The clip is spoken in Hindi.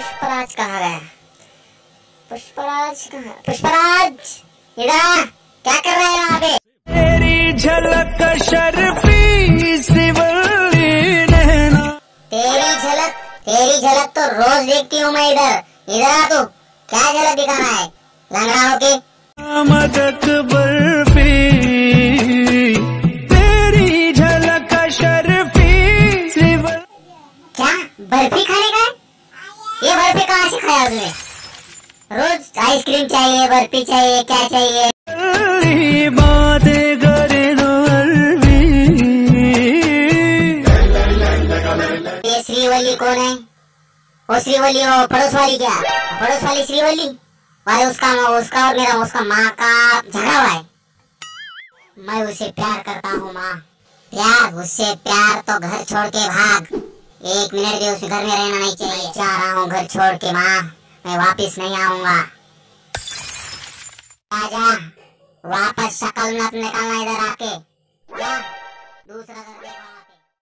पुष्पराज कहाँ गया? पुष्पराज कहाँ? पुष्पराज इधर क्या कर रहे हैं यहाँ पे? तेरी झलक शर्फी सिवली नैना। तेरी झलक तो रोज देखती हूँ मैं। इधर आ तू। क्या झलक दिखाना है लंगड़ा होके? मदक बर्फी तेरी झलक शर्फी सिवल। क्या बर्फी खाने का है? ये बर्फी कहाँ से खाया तुमने? रोज आइसक्रीम चाहिए, बर्फी चाहिए, क्या चाहिए? बातें करे दो ये श्रीवल्ली कौन है? वो श्रीवल्ली, वो पड़ोस वाली। क्या पड़ोस वाली श्रीवल्ली? अरे उसका और मेरा उसका माँ का झगड़ा हुआ है। मैं उसे प्यार करता हूँ माँ। प्यार उससे प्यार तो घर छोड़ के भाग। 1 मिनट भी उस घर में रहना नहीं चाहिए। जा रहा हूँ घर छोड़ के माँ, मैं वापिस नहीं आऊंगा। आजा वापस शक्ल मत निकालना इधर आके। दूसरा घर देखो।